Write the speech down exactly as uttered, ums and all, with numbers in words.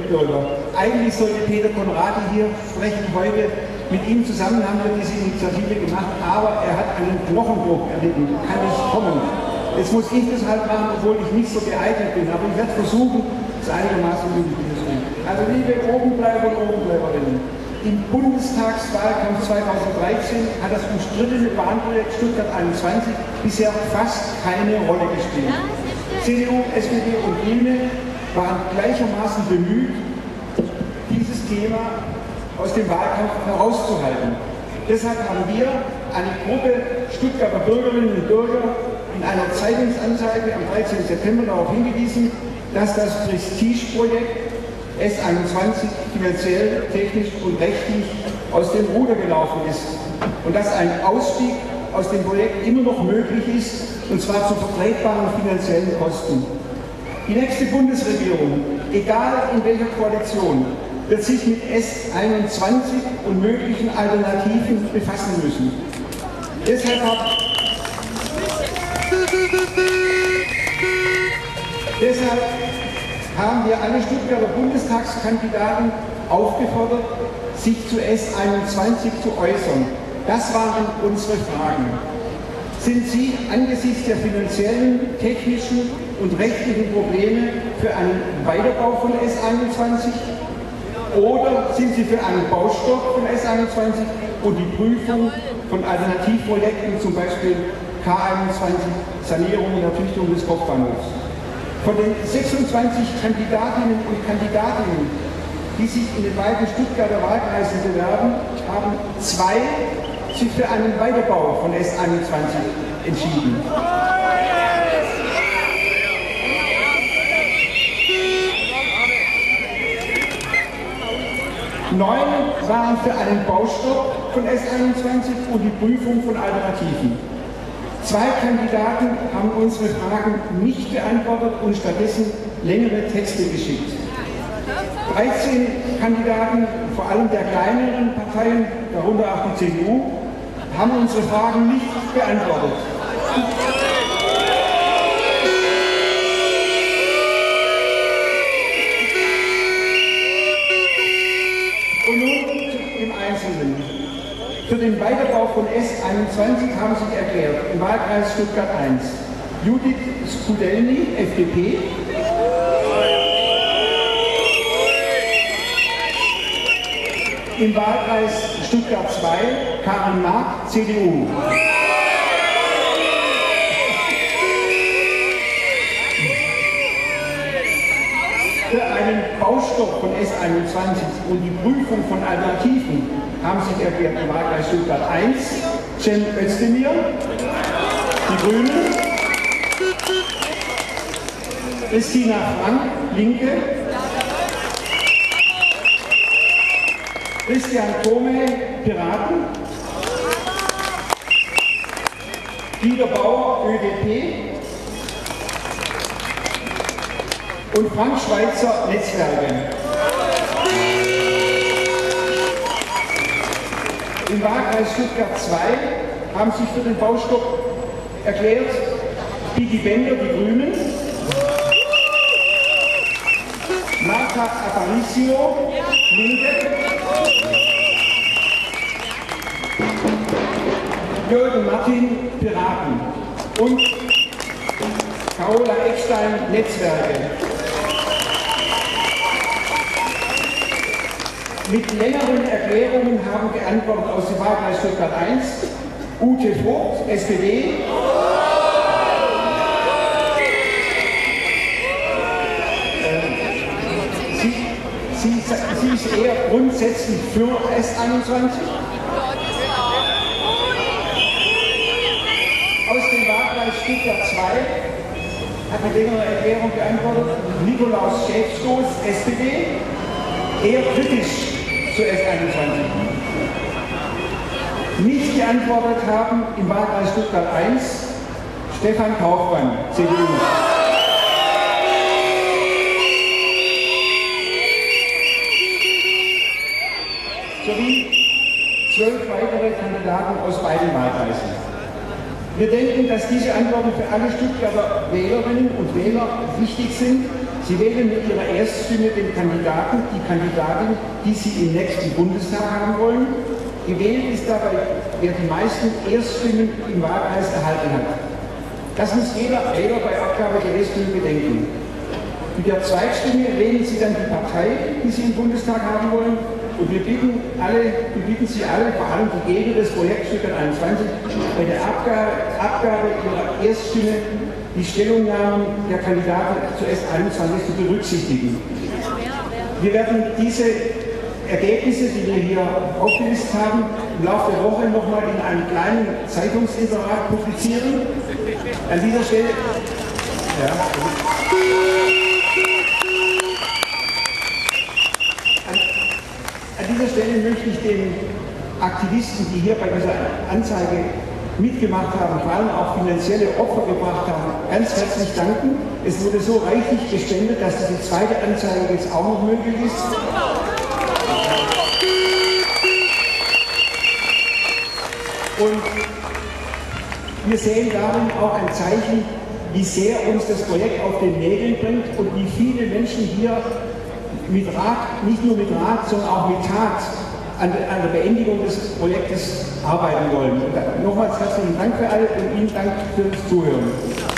Mitbürger. Eigentlich sollte Peter Conradi hier sprechen heute. Mit ihm zusammen haben wir diese Initiative gemacht, aber er hat einen Knochenbruch erlitten, kann nicht kommen. Jetzt muss ich das halt machen, obwohl ich nicht so geeignet bin, aber ich werde versuchen, es einigermaßen möglich zu tun. Also liebe Obenbleiber und Obenbleiberinnen, im Bundestagswahlkampf zweitausenddreizehn hat das umstrittene Bahnprojekt Stuttgart einundzwanzig bisher fast keine Rolle gespielt. C D U, S P D und Grüne waren gleichermaßen bemüht, dieses Thema aus dem Wahlkampf herauszuhalten. Deshalb haben wir eine Gruppe Stuttgarter Bürgerinnen und Bürger in einer Zeitungsanzeige am dreizehnten September darauf hingewiesen, dass das Prestigeprojekt S einundzwanzig finanziell, technisch und rechtlich aus dem Ruder gelaufen ist und dass ein Ausstieg aus dem Projekt immer noch möglich ist, und zwar zu vertretbaren finanziellen Kosten. Die nächste Bundesregierung, egal in welcher Koalition, wird sich mit S einundzwanzig und möglichen Alternativen befassen müssen. Deshalb, hab, deshalb haben wir alle Stuttgarter Bundestagskandidaten aufgefordert, sich zu S einundzwanzig zu äußern. Das waren unsere Fragen. Sind Sie angesichts der finanziellen, technischen und rechtlichen Probleme für einen Weiterbau von S einundzwanzig? Oder sind Sie für einen Baustopp von S einundzwanzig und die Prüfung von Alternativprojekten, zum Beispiel K einundzwanzig, Sanierung und Ertüchtigung des Kopfbahnhofs? Von den sechsundzwanzig Kandidatinnen und Kandidaten, die sich in den beiden Stuttgarter Wahlkreisen bewerben, haben zwei sich für einen Weiterbau von S einundzwanzig entschieden. Neun waren für einen Baustopp von S einundzwanzig und die Prüfung von Alternativen. Zwei Kandidaten haben unsere Fragen nicht beantwortet und stattdessen längere Texte geschickt. dreizehn Kandidaten, vor allem der kleineren Parteien, darunter auch die C D U, haben unsere Fragen nicht beantwortet. Und nun im Einzelnen. Für den Weiterbau von S einundzwanzig haben sich erklärt im Wahlkreis Stuttgart eins Judith Skudelny, F D P, im Wahlkreis Stuttgart zwei Karin Mark, C D U. Für einen Baustopp von S einundzwanzig und die Prüfung von Alternativen haben sich erklärt im Wahlkreis Stuttgart eins Cem Özdemir, die Grünen, Christina Frank, Linke, Christian Thome, Piraten, Dieter Bauer, Ö D P und Frank Schweitzer, Netzwerke. Im Wahlkreis Stuttgart zwei haben sich für den Baustopp erklärt Vicky Bender, die Grünen, Marta Aparicio, Linke, Jürgen Martin, Piraten und Carola Eckstein, Netzwerke. Mit längeren Erklärungen haben geantwortet aus dem Wahlkreis Stuttgart eins Ute Vogt, S P D, sie, sie, sie ist eher grundsätzlich für S einundzwanzig. Aus dem Wahlkreis Stuttgart zwei hat eine längere Erklärung geantwortet Nikolaus Schäfstoß, S P D, eher kritisch zu S einundzwanzig. Nicht geantwortet haben im Wahlkreis Stuttgart eins Stefan Kaufmann, C D U. Sowie zwölf weitere Kandidaten aus beiden Wahlkreisen. Wir denken, dass diese Antworten für alle Stuttgarter Wählerinnen und Wähler wichtig sind. Sie wählen mit Ihrer Erststimme den Kandidaten, die Kandidatin, die Sie im nächsten Bundestag haben wollen. Gewählt ist dabei, wer die meisten Erststimmen im Wahlkreis erhalten hat. Das muss jeder Wähler bei Abgabe der Erststimme bedenken. Mit der Zweitstimme wählen Sie dann die Partei, die Sie im Bundestag haben wollen. Und wir bitten, alle, wir bitten Sie alle, vor allem die Gegner des Projektstückes einundzwanzig, bei der Abgabe, Abgabe Ihrer Erststimme die Stellungnahmen der Kandidaten zu S einundzwanzig zu berücksichtigen. Wir werden diese Ergebnisse, die wir hier aufgelistet haben, im Laufe der Woche nochmal in einem kleinen Zeitungsinserat publizieren. An dieser Stelle, ja, an, an dieser Stelle möchte ich den Aktivisten, die hier bei dieser Anzeige mitgemacht haben, vor allem auch finanzielle Opfer gebracht haben, ganz herzlich danken. Es wurde so reichlich gespendet, dass diese zweite Anzeige jetzt auch noch möglich ist. Und wir sehen darin auch ein Zeichen, wie sehr uns das Projekt auf den Nägeln bringt und wie viele Menschen hier mit Rat, nicht nur mit Rat, sondern auch mit Tat an der Beendigung des Projektes arbeiten wollen. Und nochmals herzlichen Dank für alle und Ihnen Dank fürs Zuhören.